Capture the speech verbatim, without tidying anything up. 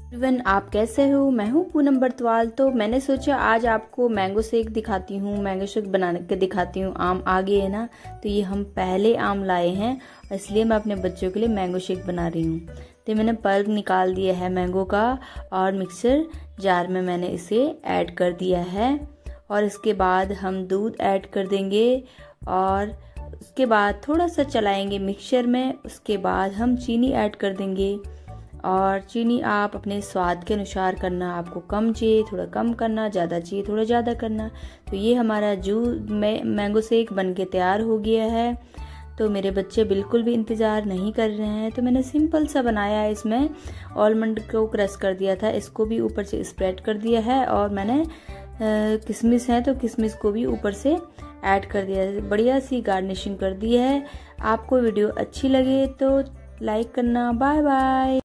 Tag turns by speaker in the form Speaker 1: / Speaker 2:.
Speaker 1: Everyone, आप कैसे हो? मैं हूँ पूनम बरतवाल। तो मैंने सोचा आज आपको मैंगो शेक दिखाती हूँ, मैंगो शेक बना के दिखाती हूँ। आम आ गए है ना, तो ये हम पहले आम लाए हैं, इसलिए मैं अपने बच्चों के लिए मैंगो शेक बना रही हूँ। तो मैंने पल्प निकाल दिया है मैंगो का और मिक्सर जार में मैंने इसे ऐड कर दिया है। और इसके बाद हम दूध ऐड कर देंगे और उसके बाद थोड़ा सा चलाएंगे मिक्सचर में। उसके बाद हम चीनी ऐड कर देंगे और चीनी आप अपने स्वाद के अनुसार करना, आपको कम चाहिए थोड़ा कम करना, ज़्यादा चाहिए थोड़ा ज़्यादा करना। तो ये हमारा जूस में मैंगो शेक बन के तैयार हो गया है। तो मेरे बच्चे बिल्कुल भी इंतज़ार नहीं कर रहे हैं, तो मैंने सिंपल सा बनाया है। इसमें आलमंड को क्रश कर दिया था, इसको भी ऊपर से स्प्रेड कर दिया है और मैंने किशमिश है तो किशमिश को भी ऊपर से ऐड कर दिया है, बढ़िया सी गार्निशिंग कर दी है। आपको वीडियो अच्छी लगे तो लाइक करना। Bye bye.